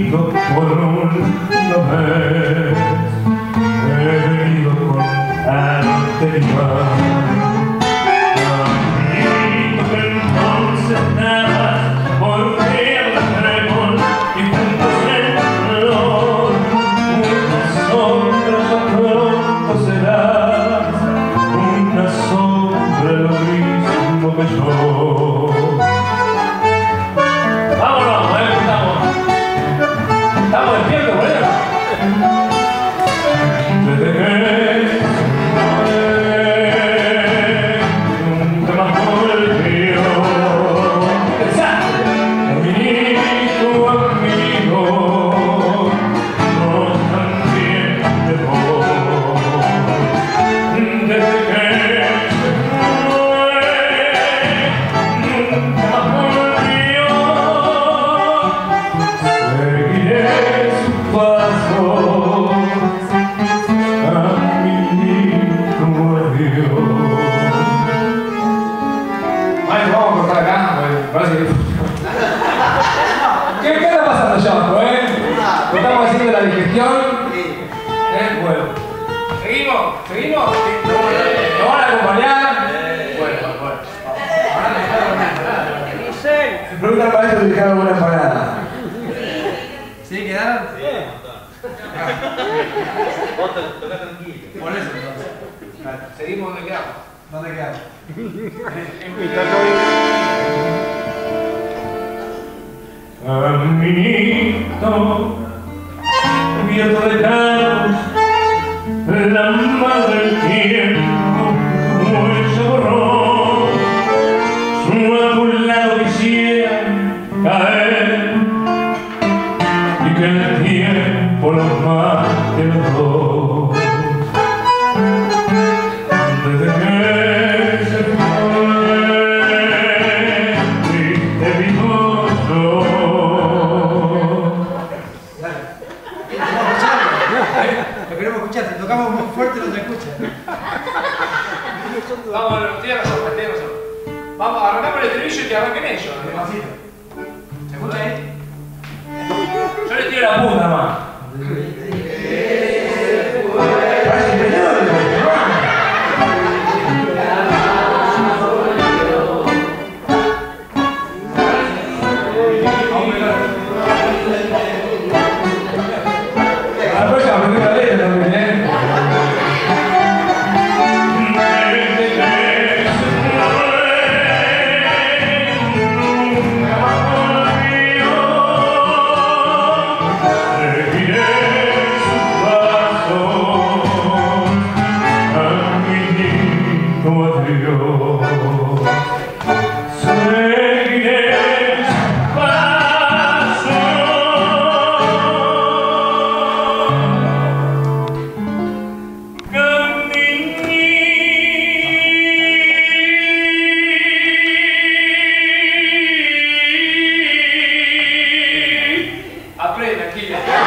caminito por una vez he venido con anterioridad. Caminito que entonces nada por tierra tremor y juntos en flor una sombra ya pronto será, una sombra lo mismo que yo. Estamos despiertos, boludo. Desde que nunca más volvió. Caminito amigo, no también de vos. Desde que nunca más volvió. Seguiré paso caminito adiós. Ay, vamos a cortar acá, parece que... ¿Qué está pasando, Yonko, ¿Estamos haciendo la digestión? Bueno. ¿Seguimos? ¿Nos van a acompañar? Bueno. Ahora me está durmiendo. Se preguntan para esto si dejaron alguna empanada. ¿Sí? ¿Quedaron? Sí. Vos tocá tranquilo. Por eso entonces. Vale. ¿Seguimos donde quedamos? ¿Dónde quedamos? Caminito cubierto de caos, la madre del tiempo como ella borró. A tu lado quisiera caer y que el tiempo los mate los dos. Desde que se fue, triste vivo yo. Lo queremos escuchar, si tocamos muy fuerte no se escucha. Vamos, tiene razón. Vamos, arrancamos el estribillo y que arranquen ellos. Despacito. ¿Se escucha ahí? Yo le tiro la punta más. Aprende, Aquiles.